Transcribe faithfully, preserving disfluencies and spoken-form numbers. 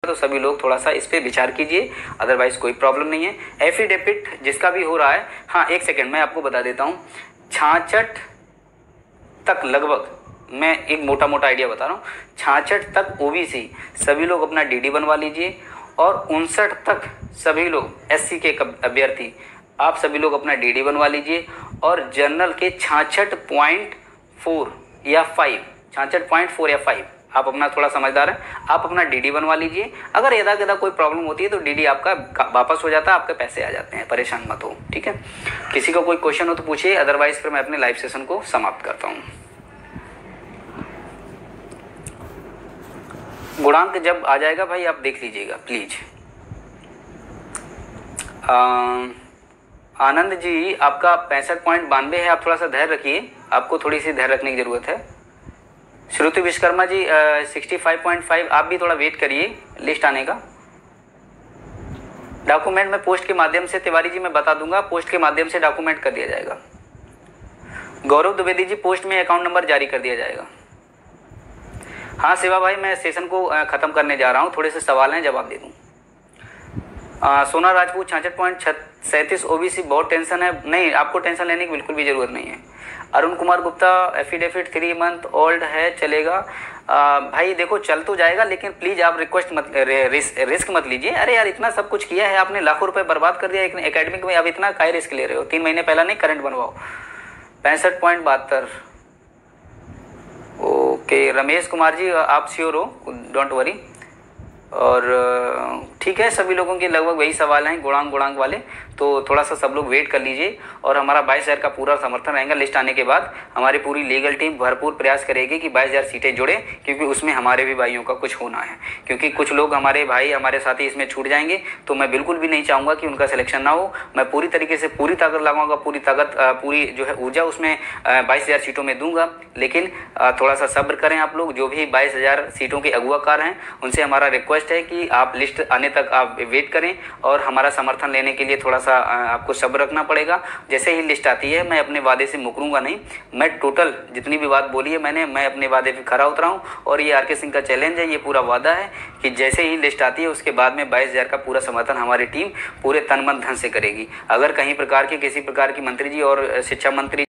तो सभी लोग थोड़ा सा इस पर विचार कीजिए, अदरवाइज कोई प्रॉब्लम नहीं है। एफिडेविट जिसका भी हो रहा है, हाँ एक सेकेंड मैं आपको बता देता हूँ, छाछठ तक लगभग, मैं एक मोटा मोटा आइडिया बता रहा हूँ, छाछठ तक ओबीसी सभी लोग अपना डीडी बनवा लीजिए और उनसठ तक सभी लोग एससी के अभ्यर्थी आप सभी लोग अपना डीडी बनवा लीजिए और जनरल के छाछठ पॉइंट फोर या फाइव छाछठ पॉइंट फोर या फाइव आप अपना, थोड़ा समझदार है, आप अपना डीडी बनवा लीजिए। अगर यदा कदा कोई प्रॉब्लम होती है तो डीडी आपका वापस हो जाता है, आपके पैसे आ जाते हैं, परेशान मत हो, ठीक है। किसी को कोई क्वेश्चन हो तो पूछिए, अदरवाइज फिर मैं अपने लाइव सेशन को समाप्त करता हूँ। गुणांक जब आ जाएगा भाई आप देख लीजिएगा प्लीज। आनंद जी आपका पैंसठ पॉइंट बानवे है, आप थोड़ा सा धैर्य रखिए, आपको थोड़ी सी धैर्य रखने की जरूरत है। Shruti Vishwakarma ji sixty five point five, आप भी थोड़ा वेट करिए लिस्ट आने का। डॉक्यूमेंट में पोस्ट के माध्यम से, तिवारी जी मैं बता दूंगा, पोस्ट के माध्यम से डॉक्यूमेंट कर दिया जाएगा। गौरव द्विवेदी जी पोस्ट में अकाउंट नंबर जारी कर दिया जाएगा। हाँ शिवा भाई मैं सेशन को खत्म करने जा रहा हूँ, थोड़े से सवाल हैं जवाब दे दूँ। सोना राजपूत छाछठ पॉइंट सैंतीस ओबीसी, बहुत टेंशन है, नहीं आपको टेंशन लेने की बिल्कुल भी जरूरत नहीं है। Arun Kumar Gupta affidavit three month old है चलेगा? आ, भाई देखो चल तो जाएगा, लेकिन प्लीज़ आप रिक्वेस्ट मत, रिस्क रिस्क मत लीजिए। अरे यार इतना सब कुछ किया है आपने, लाखों रुपए बर्बाद कर दिया एकेडमिक में, अब इतना काय रिस्क ले रहे हो? तीन महीने पहला नहीं करंट बनवाओ। पैंसठ पॉइंट बहत्तर ओके रमेश कुमार जी आप श्योर हो, डोंट वरी। और ठीक है, सभी लोगों के लगभग वही सवाल हैं गुणांक गुणांक वाले, तो थोड़ा सा सब लोग वेट कर लीजिए और हमारा बाईस हज़ार का पूरा समर्थन रहेगा। लिस्ट आने के बाद हमारी पूरी लीगल टीम भरपूर प्रयास करेगी कि बाईस हज़ार सीटें जुड़े, क्योंकि उसमें हमारे भी भाइयों का कुछ होना है, क्योंकि कुछ लोग हमारे भाई हमारे साथी इसमें छूट जाएंगे, तो मैं बिल्कुल भी नहीं चाहूँगा कि उनका सिलेक्शन ना हो। मैं पूरी तरीके से पूरी ताकत लगाऊंगा, पूरी ताकत पूरी जो है ऊर्जा उसमें बाईस हज़ार सीटों में दूंगा। लेकिन थोड़ा सा सब्र करें आप लोग, जो भी बाईस हज़ार सीटों के अगुवाकार हैं उनसे हमारा रिक्वेस्ट है कि आप लिस्ट आने तक आप वेट करें और हमारा समर्थन लेने के लिए थोड़ा सा आपको सब्र रखना पड़ेगा। जैसे ही लिस्ट आती है मैं अपने वादे से मुकरूंगा नहीं, मैं टोटल जितनी भी बात बोली है मैंने, मैं अपने वादे पे खरा उतरा हूँ और ये आर के सिंह का चैलेंज है, ये पूरा वादा है कि जैसे ही लिस्ट आती है उसके बाद में बाईस हज़ार का पूरा समर्थन हमारी टीम पूरे तन मन धन से करेगी। अगर कहीं प्रकार की किसी प्रकार की मंत्री जी और शिक्षा मंत्री